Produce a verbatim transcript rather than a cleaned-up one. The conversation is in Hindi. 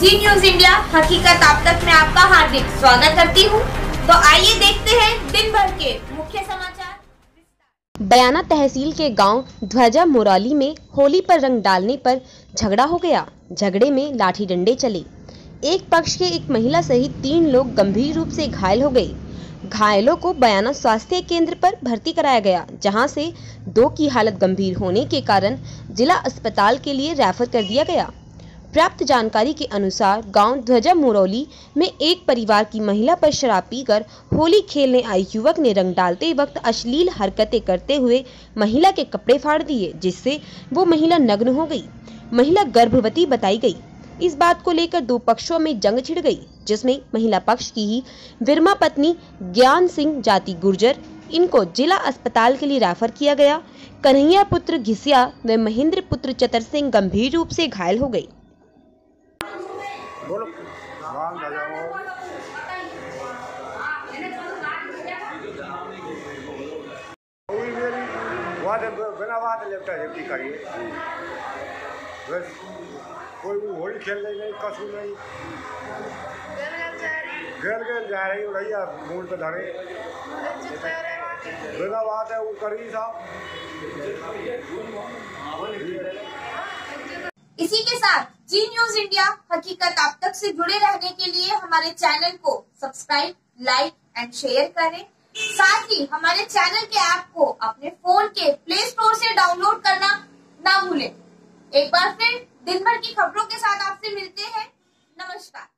जी न्यूज इंडिया हकीकत आप तक में आपका हार्दिक स्वागत करती हूँ। तो आइए देखते हैं दिन भर के मुख्य समाचार। बयाना तहसील के गांव ध्वजा मुरौली में होली पर रंग डालने पर झगड़ा हो गया। झगड़े में लाठी डंडे चले। एक पक्ष के एक महिला सहित तीन लोग गंभीर रूप से घायल हो गए। घायलों को बयाना स्वास्थ्य केंद्र पर भर्ती कराया गया, जहां से दो की हालत गंभीर होने के कारण जिला अस्पताल के लिए रेफर कर दिया गया। प्राप्त जानकारी के अनुसार गांव ध्वजा मुरौली में एक परिवार की महिला पर शराब पीकर होली खेलने आए युवक ने रंग डालते वक्त अश्लील हरकतें करते हुए महिला के कपड़े फाड़ दिए, जिससे वो महिला नग्न हो गई। महिला गर्भवती बताई गई। इस बात को लेकर दो पक्षों में जंग छिड़ गई, जिसमें महिला पक्ष की ही विरमा पत्नी ज्ञान सिंह जाति गुर्जर, इनको जिला अस्पताल के लिए रेफर किया गया। कन्हैया पुत्र घिसिया व महेंद्र पुत्र चतर सिंह गंभीर रूप से घायल हो गए। बोलो राम बजाओ। कोई मेरी वाद बिना वाद लेफ्टा लेफ्टी करिए बस। कोई होली खेल नहीं, कसू नहीं, गेल गेल जा रही भैया मूल पे धरे बिना बात है वो करी साहब। इसी के साथ जी न्यूज इंडिया हकीकत आप तक से जुड़े रहने के लिए हमारे चैनल को सब्सक्राइब, लाइक एंड शेयर करें। साथ ही हमारे चैनल के ऐप को अपने फोन के प्ले स्टोर से डाउनलोड करना ना भूलें। एक बार फिर दिन भर की खबरों के साथ आपसे मिलते हैं। नमस्कार।